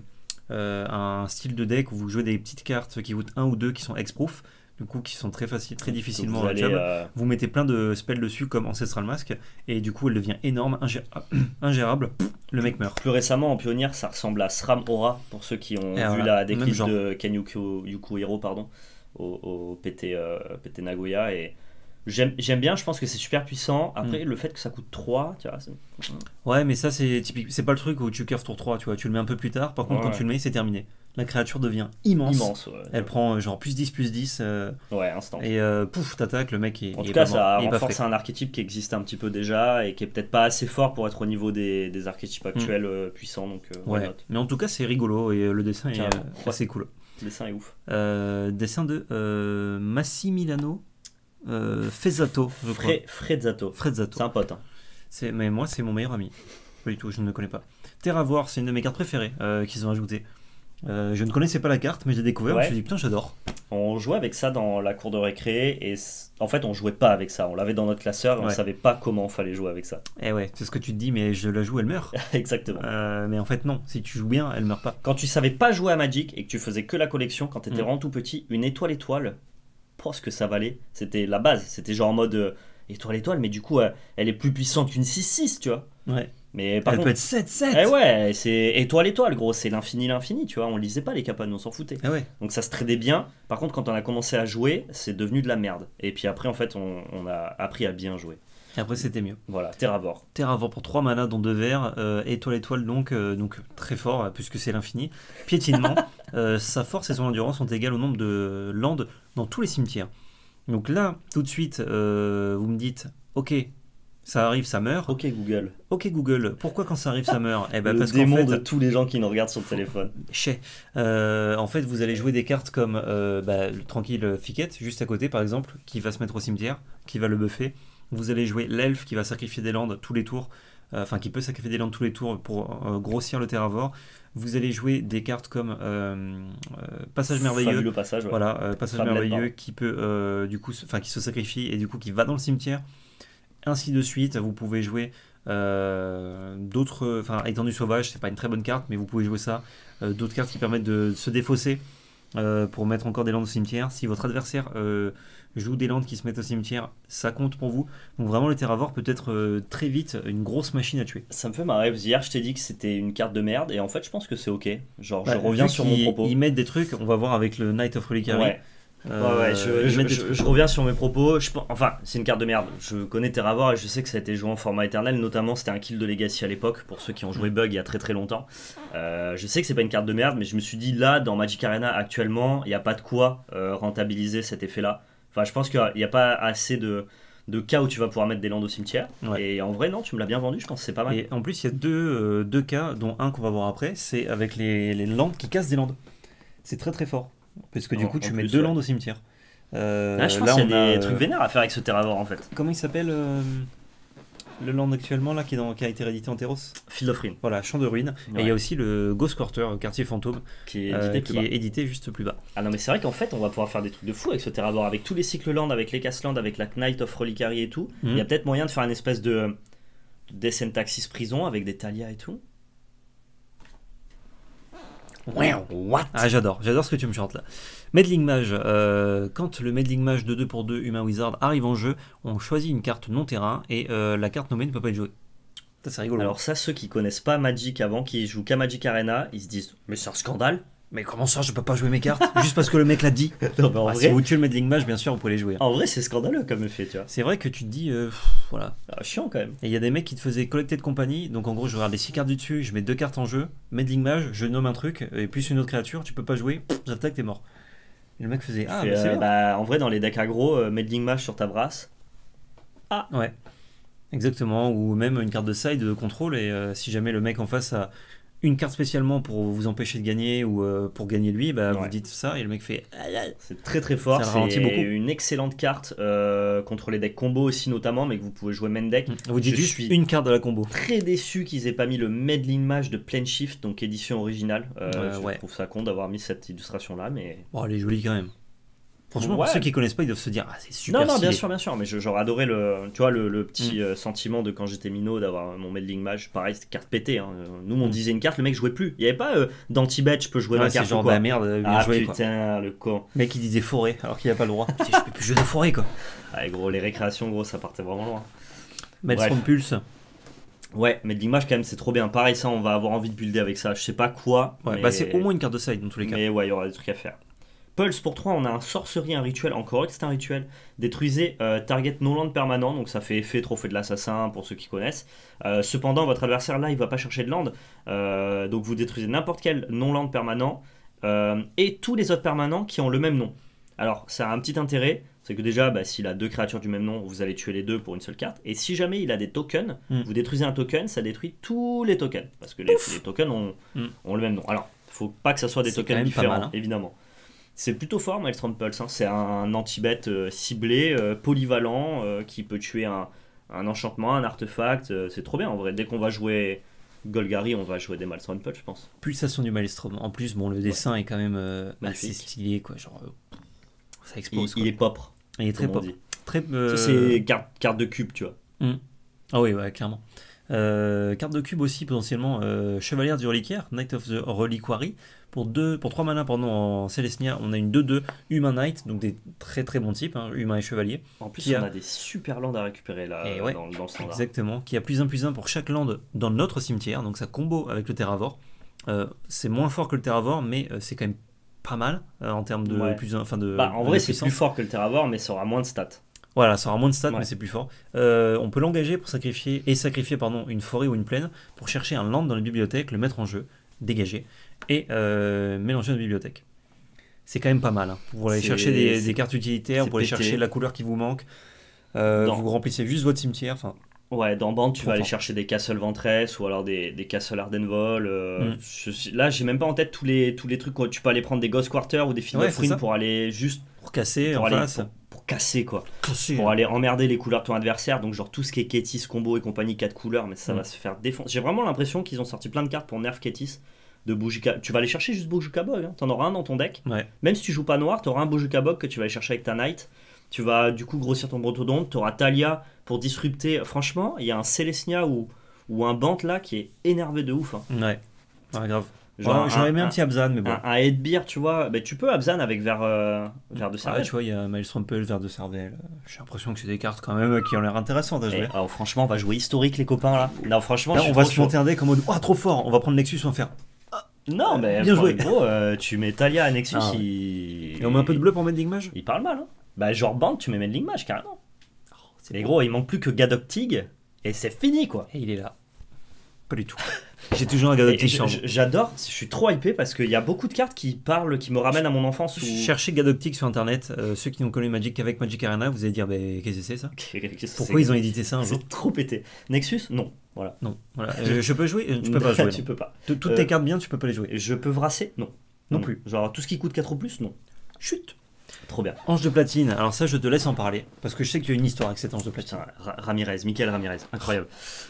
un style de deck où vous jouez des petites cartes qui coûtent 1 ou 2 qui sont hexproof. Du coup, qui sont très faciles, très difficilement vous allez, matchables. Vous mettez plein de spells dessus comme Ancestral Mask et du coup elle devient énorme, ingérable, le mec meurt. Plus récemment en Pionnière, ça ressemble à Sram Aura pour ceux qui ont Et vu voilà, la même déclisse genre. de Ken Yukuhiro pardon, au PT Nagoya. Et j'aime bien, je pense que c'est super puissant. Après, le fait que ça coûte 3, tu vois, Ouais, mais ça c'est typique, c'est pas le truc où tu curves tour 3, tu vois, tu le mets un peu plus tard. Par contre, Ouais. quand tu le mets, c'est terminé. La créature devient immense. immense. Ouais, Elle prend genre +10/+10 ouais, instant. et pouf, t'attaques, le mec est En il tout est cas, pas mort, ça il est pas renforce frais. un archétype qui existe un petit peu déjà et qui est peut-être pas assez fort pour être au niveau des archétypes actuels puissants. Donc, why Ouais, not. mais en tout cas, c'est rigolo et le dessin est Carrément. assez cool. Le dessin est ouf. Dessin de Massimiliano Fezzato, je crois. Frezzato. Frezzato. C'est un pote. Hein. Mais moi, c'est mon meilleur ami. Pas du tout, je ne le connais pas. Terravoir, c'est une de mes cartes préférées qu'ils ont ajoutées. Je ne connaissais pas la carte, mais j'ai découvert, je me suis dit putain, j'adore. On jouait avec ça dans la cour de récré et en fait, on jouait pas avec ça. On l'avait dans notre classeur et on savait pas comment fallait jouer avec ça. Eh ouais, c'est ce que tu te dis, mais je la joue, elle meurt. Exactement. Mais en fait, non, si tu joues bien, elle meurt pas. Quand tu savais pas jouer à Magic et que tu faisais que la collection, quand t'étais vraiment tout petit, une étoile, pour ce que ça valait, c'était la base. C'était genre en mode étoile, mais du coup, elle est plus puissante qu'une 6/6, tu vois. Ouais. Mais par Elle contre, peut être 7/7. eh ouais, c'est étoile, gros, c'est l'infini, tu vois. On lisait pas les capanes, on s'en foutait. Eh ouais. Donc ça se tradait bien. Par contre, quand on a commencé à jouer, c'est devenu de la merde. Et puis après, en fait, on a appris à bien jouer. Et après, c'était mieux. Voilà, Terravor. Terravor pour 3 mana, dont 2 verts. Étoile, donc très fort, puisque c'est l'infini. Piétinement. Sa force et son endurance sont égales au nombre de landes dans tous les cimetières. Donc là, tout de suite, vous me dites, ok, ça arrive, ça meurt. Ok Google. Ok Google, pourquoi quand ça arrive, ça meurt? Eh ben Le parce qu'en démon fait, de tous les gens qui nous regardent sur le téléphone. en fait, vous allez jouer des cartes comme le tranquille Fiquette, juste à côté par exemple, qui va se mettre au cimetière, qui va le buffer. Vous allez jouer l'elfe qui va sacrifier des landes tous les tours, enfin qui peut sacrifier des landes tous les tours pour grossir le Terravor. Vous allez jouer des cartes comme Passage merveilleux. Fabuleux passage, ouais. Voilà, Passage Fabulette, merveilleux pardon. qui peut qui se sacrifie et du coup qui va dans le cimetière. Ainsi de suite, vous pouvez jouer d'autres, enfin étendue sauvage, c'est pas une très bonne carte, mais vous pouvez jouer ça. D'autres cartes qui permettent de se défausser pour mettre encore des landes au cimetière. Si votre adversaire joue des landes qui se mettent au cimetière, ça compte pour vous. Donc vraiment le Terravor peut être très vite une grosse machine à tuer. Ça me fait marrer, parce que hier je t'ai dit que c'était une carte de merde, et en fait je pense que c'est ok. Genre je reviens Vu sur mon propos. Ils mettent des trucs, on va voir avec le Knight of Reliquary. Ouais. Je reviens sur mes propos. Enfin, c'est une carte de merde. Je connais Terravor et je sais que ça a été joué en format éternel. Notamment, c'était un kill de Legacy à l'époque, pour ceux qui ont joué Bug il y a très très longtemps. Je sais que c'est pas une carte de merde, mais je me suis dit là, dans Magic Arena actuellement, il n'y a pas de quoi rentabiliser cet effet-là. Enfin, je pense qu'il n'y a pas assez de cas où tu vas pouvoir mettre des landes au cimetière. Ouais. Et en vrai, non, tu me l'as bien vendu, je pense que c'est pas mal. Et en plus, il y a deux cas, dont un qu'on va voir après, c'est avec les landes qui cassent des landes. C'est très très fort. Parce que du coup, tu mets deux landes au cimetière. Je pense qu'il y a des trucs vénères à faire avec ce Terravor en fait. Comment il s'appelle le land actuellement là, qui a été réédité en Terros? Field of Ruin. Voilà, Champ de Ruines. Ouais. Et il y a aussi le Ghost Quarter, quartier fantôme, Qui est édité juste plus bas. Ah non, mais c'est vrai qu'en fait, on va pouvoir faire des trucs de fou avec ce Terravor, avec tous les cycles land, avec les casse land, avec la Knight of Reliquary et tout. Il y a peut-être moyen de faire une espèce de Death and Taxis prison avec des Thalia et tout. What? Ah, j'adore ce que tu me chantes là. Meddling Mage, quand le Meddling Mage de 2 pour 2 Humain Wizard arrive en jeu, on choisit une carte non terrain et la carte nommée ne peut pas être jouée. Ça, c'est rigolo. Alors ça, ceux qui connaissent pas Magic avant, qui jouent qu'à Magic Arena, ils se disent mais c'est un scandale. Mais comment ça, je peux pas jouer mes cartes juste parce que le mec l'a dit? Non, mais en Ah, vrai, si vous tuez le Meddling Mage, bien sûr, vous pouvez les jouer. en vrai, c'est scandaleux comme effet, tu vois. C'est vrai que tu te dis, voilà. Chiant quand même. Et il y a des mecs qui te faisaient collecter de compagnie, donc en gros, je regarde les 6 cartes du dessus, je mets 2 cartes en jeu, Meddling Mage, je nomme un truc, et plus une autre créature, tu peux pas jouer, j'attaque, t'es mort. Et le mec faisait, ah, bah, c'est bien. Bah, en vrai, dans les decks aggro, Meddling Mage sur ta brasse. Ouais. Exactement, ou même une carte de side de contrôle, et si jamais le mec en face a une carte spécialement pour vous empêcher de gagner ou pour gagner lui, bah vous dites ça et le mec fait. C'est très très fort, Ça ralentit beaucoup. une excellente carte contre les decks combo aussi notamment, mais que vous pouvez jouer main deck. Vous dites Je juste suis une carte de la combo. très déçu qu'ils aient pas mis le Meddling Mage de Planeshift, donc édition originale. Ouais. Je trouve ça con d'avoir mis cette illustration là, mais. Bon, elle est jolie quand même. Franchement, Ouais. pour ceux qui connaissent pas, ils doivent se dire, ah, c'est super Non, stylé. bien sûr, mais j'aurais adoré tu vois, le petit sentiment de quand j'étais minot d'avoir mon Meddling Mage. Pareil, c'était carte pétée. Hein. Nous, on disait une carte, le mec jouait plus. Il y avait pas d'anti-bet, je peux jouer ma Ouais, c'est carte. genre, ou quoi. bah merde, bien joué quoi. Putain, le con. Le mec il disait forêt alors qu'il a pas le droit. Je peux plus jouer de forêt quoi. Ouais, gros, les récréations, gros, ça partait vraiment loin. Maelstrom Pulse. Ouais, Meddling Mage, quand même, c'est trop bien. Pareil, ça, on va avoir envie de builder avec ça. Je sais pas quoi. Ouais, mais... bah c'est au moins une carte de side dans tous les cas. Mais ouais, il y aura des trucs à faire. Pulse pour 3, on a un sorcerie, un rituel, encore c'est un rituel. Détruisez target non-land permanent, donc ça fait effet trophée de l'assassin pour ceux qui connaissent. Cependant, votre adversaire là, il va pas chercher de land, donc vous détruisez n'importe quel non-land permanent et tous les autres permanents qui ont le même nom. Alors, ça a un petit intérêt, c'est que déjà, bah, s'il a 2 créatures du même nom, vous allez tuer les 2 pour une seule carte. Et si jamais il a des tokens, vous détruisez un token, ça détruit tous les tokens, parce que les tokens ont le même nom. Alors, faut pas que ça soit des tokens différents, mal, hein. Évidemment. C'est plutôt fort, Maelstrom Pulse. Hein. C'est un anti-bet ciblé, polyvalent, qui peut tuer un enchantement, un artefact. C'est trop bien en vrai. Dès qu'on va jouer Golgari, on va jouer des Maelstrom Pulse, je pense. Pulsation du Maelstrom. En plus, bon, le dessin est quand même assez stylé, quoi. Genre, ça explose. Il est propre. Il est très propre. Très. C'est carte de cube, tu vois. Ah oui, ouais, clairement. Carte de cube aussi potentiellement Chevalier du Reliquaire, Knight of the Reliquary. Pour 3 mana en Celestia, on a une 2-2 Humain Knight, donc des très très bons types, hein, Humain et Chevalier. En plus, on a des super lands à récupérer là dans le standard. Exactement, qui a +1/+1 pour chaque land dans notre cimetière, donc ça combo avec le Terravor. C'est moins fort que le Terravor, mais c'est quand même pas mal en termes de en vrai, c'est plus fort que le Terravor, mais ça aura moins de stats. Voilà, ça aura moins de stats, mais c'est plus fort. On peut l'engager pour sacrifier une forêt ou une plaine pour chercher un land dans la bibliothèque, le mettre en jeu, dégager et mélanger dans la bibliothèque. C'est quand même pas mal. Hein. Pour aller chercher des cartes utilitaires, pour aller chercher la couleur qui vous manque. Vous remplissez juste votre cimetière. Ouais, dans Bande, tu vas aller chercher des Castle Ventress ou alors des Castle Ardenvol. Là, j'ai même pas en tête tous les trucs. Tu peux aller prendre des Ghost Quarter ou des Field of Ruin pour aller juste. Pour casser en face. Pour casser quoi. Pour aller emmerder les couleurs de ton adversaire. Donc, genre tout ce qui est Kétis, combo et compagnie, 4 couleurs, mais ça va se faire défoncer. J'ai vraiment l'impression qu'ils ont sorti plein de cartes pour nerf Kétis. De Bojuka. Tu vas aller chercher juste Bojuka Bog. Hein. T'en auras un dans ton deck. Ouais. Même si tu joues pas noir, t'auras un Bojuka Bog que tu vas aller chercher avec ta Knight. Tu vas du coup grossir ton Brotodonte. T'auras Talia pour disrupter. Franchement, il y a un Celestia ou un Bant là qui est énervé de ouf. Hein. Ouais, grave. J'aurais aimé un petit Abzan, mais bon. Un Headbeer, tu vois. Bah, tu peux Abzan avec Ver de Cervelle. Ouais, tu vois, il y a Maelstrom Pulse, Ver de Cervelle. J'ai l'impression que c'est des cartes quand même qui ont l'air intéressantes à jouer. Alors, franchement, on va jouer historique, les copains là. Non, franchement, là, on va se monter un deck en mode trop fort. On va prendre Nexus, on va faire. Non, mais bien joué. Gros, tu mets Talia à Nexus, Et on met un peu de bleu pour Meddling Mage. Il parle mal, hein. Bah, genre Band, tu mets Meddling Mage carrément. Mais gros, il manque plus que Gadok Tig et c'est fini quoi. Et il est là. Pas du tout. J'ai toujours un Gadok Tig. J'adore, je suis trop hypé parce qu'il y a beaucoup de cartes qui me ramènent à mon enfance. Cherchez Gadok Tig sur internet. Ceux qui n'ont connu Magic qu'avec Magic Arena, vous allez dire qu'est-ce que c'est ça? Pourquoi ils ont édité ça un jour? C'est trop pété. Nexus, non. Voilà. Non. Voilà. Je peux jouer? Tu peux pas jouer. Tu peux pas. Toutes tes cartes bien, tu peux pas les jouer. Je peux vrasser? Non. Non plus. Genre tout ce qui coûte 4 ou plus? Non. Chut. Trop bien. Ange de platine, alors ça je te laisse en parler, parce que je sais qu'il y a une histoire avec cet ange de platine. Michael Ramirez, incroyable.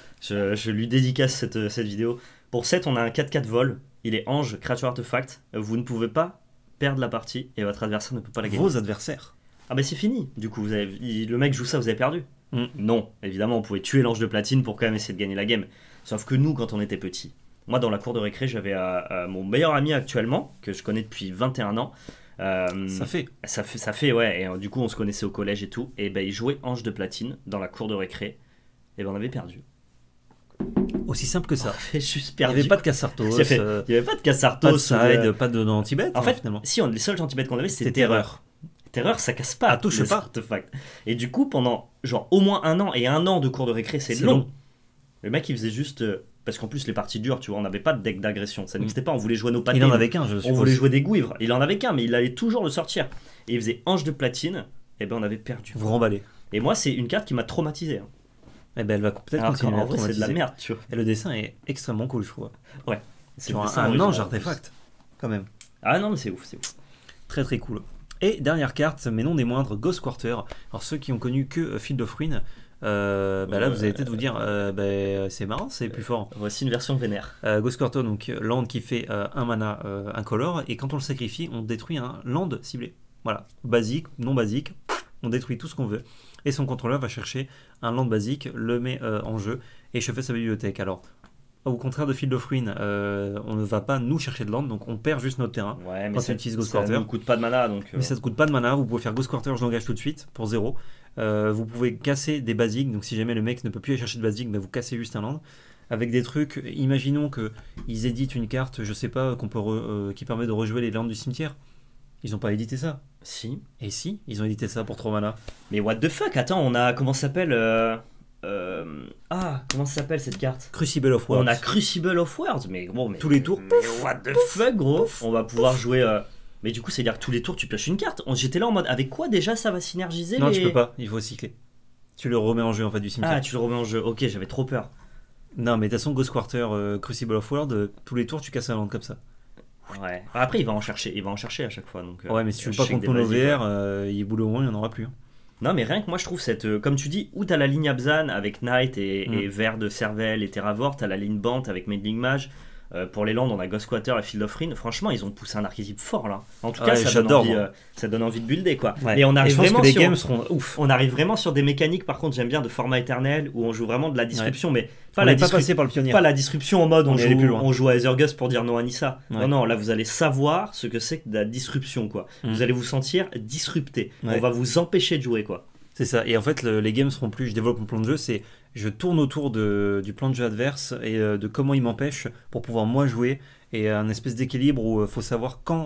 Je lui dédicace cette vidéo. Pour 7, on a un 4-4 vol, il est ange, créature artefact, vous ne pouvez pas perdre la partie et votre adversaire ne peut pas la gagner. Vos adversaires? Ah bah c'est fini, du coup le mec joue ça, vous avez perdu. Non, évidemment on pouvait tuer l'ange de platine pour quand même essayer de gagner la game. Sauf que nous quand on était petits, Moi, dans la cour de récré, j'avais mon meilleur ami actuellement, que je connais depuis 21 ans. Ça fait, ouais. Et du coup, on se connaissait au collège et tout. Et ben, il jouait Ange de Platine dans la cour de récré. Et ben, on avait perdu. Aussi simple que ça. On avait juste Il n'y perdu. avait pas de Cassartos, Il n'y avait pas de Cassartos. pas de side, pas d'anti-bet. En fait, finalement. si, les seuls anti-bêtes qu'on avait, c'était C'était Terreur. Terreur, ça casse pas. Ah, touche les pas. artefacts. Et du coup, pendant genre au moins 1 an et 1 an de cours de récré, c'est long. Le mec, il faisait juste. Parce qu'en plus, les parties dures, tu vois, on n'avait pas de deck d'agression. Ça n'existait pas. On voulait jouer nos pâtés. Il en avait qu'un, je suppose. On voulait jouer des gouivres. Il en avait qu'un, mais il allait toujours le sortir. Et il faisait Ange de Platine. Et ben, on avait perdu. Vous remballez. Et moi, c'est une carte qui m'a traumatisé. Hein. Et ben, elle va peut-être Alors continuer qu'en à vrai, c'est de la traumatiser. merde, tu vois. Et le dessin est extrêmement cool, je trouve. Ouais. C'est Sur le dessin un original, ange en plus. artefact, quand même. Ah non, mais c'est ouf, c'est ouf. Très très cool. Et dernière carte, mais non des moindres, Ghost Quarter. Alors ceux qui ont connu que Field of Ruin, là vous allez peut-être vous dire, c'est marrant, c'est plus fort. Voici une version vénère. Ghost Quarter, donc land qui fait 1 mana incolore, et quand on le sacrifie, on détruit un land ciblé. Voilà, basique, non basique, on détruit tout ce qu'on veut. Et son contrôleur va chercher un land basique, le met en jeu, et chauffer sa bibliothèque. Alors, au contraire de Field of Ruin, on ne va pas nous chercher de land, donc on perd juste notre terrain. Ouais, mais Quand ça on utilise Ghost ça Quarter. ne coûte pas de mana, donc. Mais ça ne coûte pas de mana, vous pouvez faire Ghost Quarter, je l'engage tout de suite, pour 0. Vous pouvez casser des basiques, donc si jamais le mec ne peut plus aller chercher de basiques, bah vous cassez juste un land. Avec des trucs, imaginons qu'ils éditent une carte, je sais pas, qui permet de rejouer les landes du cimetière. Ils n'ont pas édité ça. Si. Et si, ils ont édité ça pour 3 mana. Mais what the fuck, attends, on a. Comment ça s'appelle comment ça s'appelle cette carte? Crucible of Worlds. On a Crucible of Worlds, mais gros, mais. Tous les tours. Mais what the fuck, gros? On va pouvoir jouer. Mais du coup, c'est-à-dire que tous les tours, tu pioches une carte. J'étais là en mode, avec quoi déjà ça va synergiser Non, les... tu peux pas, il faut cycler. Tu le remets en jeu en fait du cimetière. Ah, tu le remets en jeu. Ok, j'avais trop peur. Non, mais de toute façon, Ghost Quarter, Crucible of Worlds, tous les tours, tu casses un land comme ça. Ouais. Après, il va en chercher à chaque fois. Donc, Ouais, mais si tu veux je pas sais que contre des ton basiques, OVR, il boule au moins, il n'y en aura plus. Hein. Non, mais rien que moi, je trouve cette. Comme tu dis, où t'as la ligne Abzan avec Knight et Vert de Cervelle et Terravor, t'as la ligne Bant avec Meddling Mage. Pour les landes, on a Ghost Quarter et Field of Ruin. Franchement, ils ont poussé un archétype fort là. En tout cas, Ouais, j'adore, ça donne envie de builder quoi. Ouais. Et on arrive je pense vraiment que les sur, games seront ouf. on arrive vraiment sur des mécaniques. Par contre, j'aime bien de format éternel où on joue vraiment de la disruption, mais On n'est pas passé par le pionnier. pas la disruption en mode On est allé plus loin. on joue à Ethergust pour dire non à Nissa. Ouais. Non, non, là vous allez savoir ce que c'est que de la disruption quoi. Vous allez vous sentir disrupté. Ouais. On va vous empêcher de jouer quoi. C'est ça. Et en fait, les games seront plus. Je développe mon plan de jeu, c'est je tourne autour du plan de jeu adverse et de comment il m'empêche pour pouvoir moi jouer. Et un espèce d'équilibre où il faut savoir quand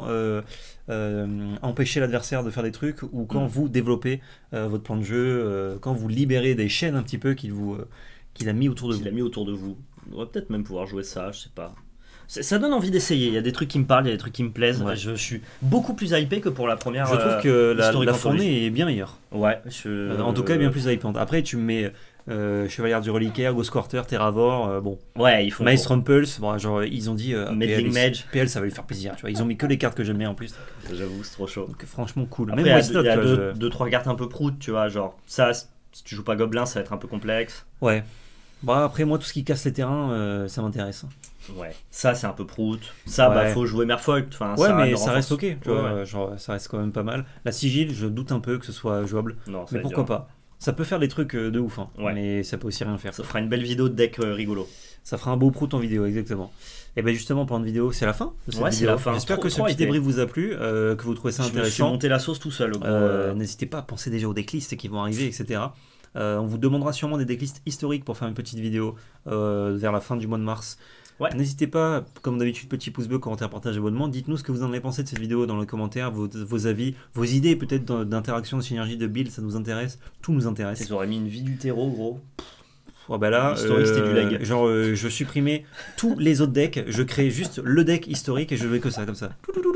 empêcher l'adversaire de faire des trucs ou quand vous développez votre plan de jeu, quand vous libérez des chaînes un petit peu qu'il a mis autour de vous. Qu'il a mis autour de vous. On va peut-être même pouvoir jouer ça, je sais pas. Ça donne envie d'essayer. Il y a des trucs qui me parlent, il y a des trucs qui me plaisent. Ouais. Je suis beaucoup plus hypé que pour la première. Je trouve que la historique fournée est bien meilleure. Ouais. En tout cas, bien plus hypante. Après, tu me mets Chevalier du Reliquaire, Ghost Quarter, Terravor, bon. Ouais, ils font. Mace Rumples, bon, genre ils ont dit Meddling Mage. PL, ça va lui faire plaisir. Tu vois, ils ont mis que les cartes que j'aime bien en plus. J'avoue, c'est trop chaud. Donc franchement cool. Après, Même moi, il y a 2-3 cartes un peu proutes, tu vois. Genre, ça, si tu joues pas Gobelin, ça va être un peu complexe. Ouais. Bon, après, moi, tout ce qui casse les terrains, ça m'intéresse. Ouais, ça c'est un peu prout. Ça, bah, faut jouer Merfolk. Enfin, ouais, ça mais ça reste ok. Tu vois, ouais. genre, ça reste quand même pas mal. La sigil, je doute un peu que ce soit jouable. Non, ça mais va pourquoi être dur. pas. Ça peut faire des trucs de ouf, hein, Ouais. mais ça peut aussi rien faire. Ça fera une belle vidéo de deck rigolo. Ça fera un beau prout en vidéo, exactement. Et bien justement, pendant de vidéo, c'est la fin de cette Ouais, c'est vidéo. la fin. J'espère que ce Trop petit hypé. débrief vous a plu, que vous trouvez ça Je me suis intéressant. monté la sauce tout seul. Gros, N'hésitez pas à penser déjà aux decklists qui vont arriver, etc. On vous demandera sûrement des decklists historiques pour faire une petite vidéo vers la fin du mois de mars. Ouais. N'hésitez pas, comme d'habitude, petit pouce bleu, commentaire, partage, abonnement. Dites-nous ce que vous en avez pensé de cette vidéo dans les commentaires, vos avis, vos idées peut-être d'interaction, de synergie, de build, ça nous intéresse. Tout nous intéresse. Ils auraient mis une vie du terreau, gros. Oh bah là, Historique, c'était du lag. genre, je supprimais tous les autres decks, je crée juste le deck historique et je jouais que ça, comme ça.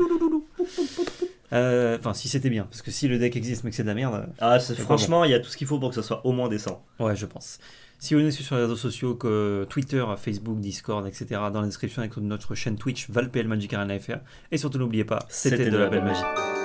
Enfin, si c'était bien, parce que si le deck existe mais que c'est de la merde. Ah, c'est pas franchement, il y a tout ce qu'il faut pour que ça soit au moins décent. Ouais, je pense. Si vous nous suivez sur les réseaux sociaux, que Twitter, Facebook, Discord, etc., dans la description avec notre chaîne Twitch, ValPL Magic Arena FR. Et surtout, n'oubliez pas, c'était de la belle magie.